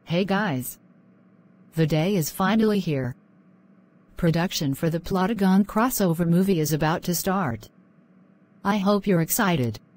Hey guys! The day is finally here. Production for the Plotagon Crossover movie is about to start. I hope you're excited.